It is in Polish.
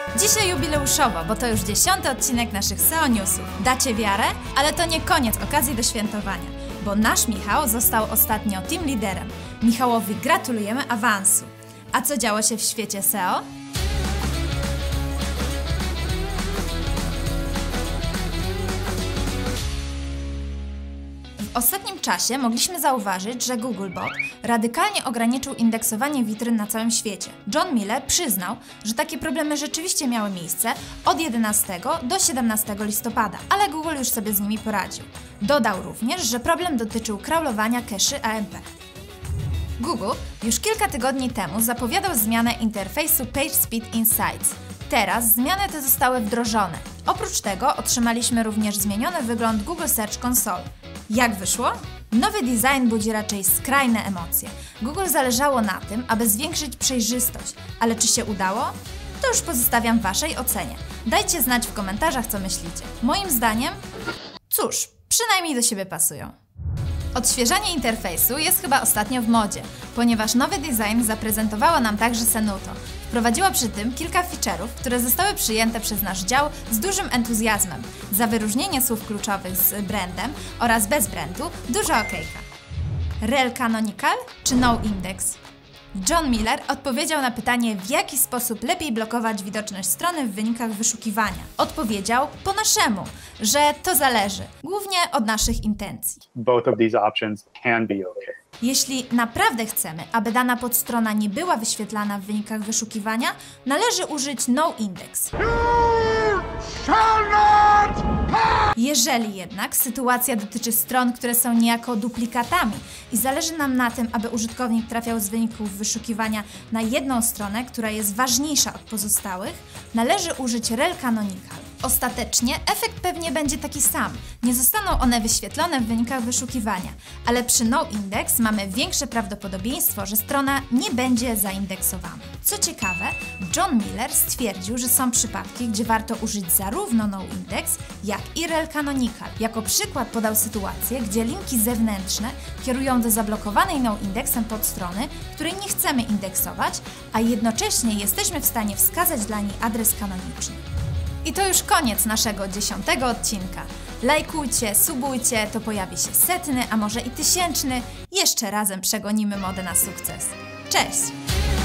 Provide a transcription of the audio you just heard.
Dzisiaj jubileuszowo, bo to już 10. odcinek naszych SEO Newsów. Dacie wiarę? Ale to nie koniec okazji do świętowania, bo nasz Michał został ostatnio team liderem. Michałowi gratulujemy awansu. A co działo się w świecie SEO? W ostatnim czasie mogliśmy zauważyć, że Googlebot radykalnie ograniczył indeksowanie witryn na całym świecie. John Miller przyznał, że takie problemy rzeczywiście miały miejsce od 11 do 17 listopada, ale Google już sobie z nimi poradził. Dodał również, że problem dotyczył crawlowania cache'y AMP. Google już kilka tygodni temu zapowiadał zmianę interfejsu PageSpeed Insights. Teraz zmiany te zostały wdrożone. Oprócz tego otrzymaliśmy również zmieniony wygląd Google Search Console. Jak wyszło? Nowy design budzi raczej skrajne emocje. Google zależało na tym, aby zwiększyć przejrzystość, ale czy się udało? To już pozostawiam Waszej ocenie. Dajcie znać w komentarzach, co myślicie. Moim zdaniem, cóż, przynajmniej do siebie pasują. Odświeżanie interfejsu jest chyba ostatnio w modzie, ponieważ nowy design zaprezentowała nam także Senuto. Wprowadziła przy tym kilka feature'ów, które zostały przyjęte przez nasz dział z dużym entuzjazmem. Za wyróżnienie słów kluczowych z brandem oraz bez brandu duża okejka. Rel Canonical czy No Index? John Miller odpowiedział na pytanie, w jaki sposób lepiej blokować widoczność strony w wynikach wyszukiwania. Odpowiedział po naszemu, że to zależy, głównie od naszych intencji. Both of these options can be okay. Jeśli naprawdę chcemy, aby dana podstrona nie była wyświetlana w wynikach wyszukiwania, należy użyć No Index. Jeżeli jednak sytuacja dotyczy stron, które są niejako duplikatami i zależy nam na tym, aby użytkownik trafiał z wyników wyszukiwania na jedną stronę, która jest ważniejsza od pozostałych, należy użyć Rel Canonical. Ostatecznie efekt pewnie będzie taki sam. Nie zostaną one wyświetlone w wynikach wyszukiwania, ale przy No Index mamy większe prawdopodobieństwo, że strona nie będzie zaindeksowana. Co ciekawe, John Miller stwierdził, że są przypadki, gdzie warto użyć zarówno No Index, jak i Rel Canonical. Jako przykład podał sytuację, gdzie linki zewnętrzne kierują do zablokowanej No Indexem podstrony, której nie chcemy indeksować, a jednocześnie jesteśmy w stanie wskazać dla niej adres kanoniczny. I to już koniec naszego 10. odcinka. Lajkujcie, subujcie, to pojawi się 100., a może i 1000. Jeszcze razem przegonimy modę na sukces. Cześć!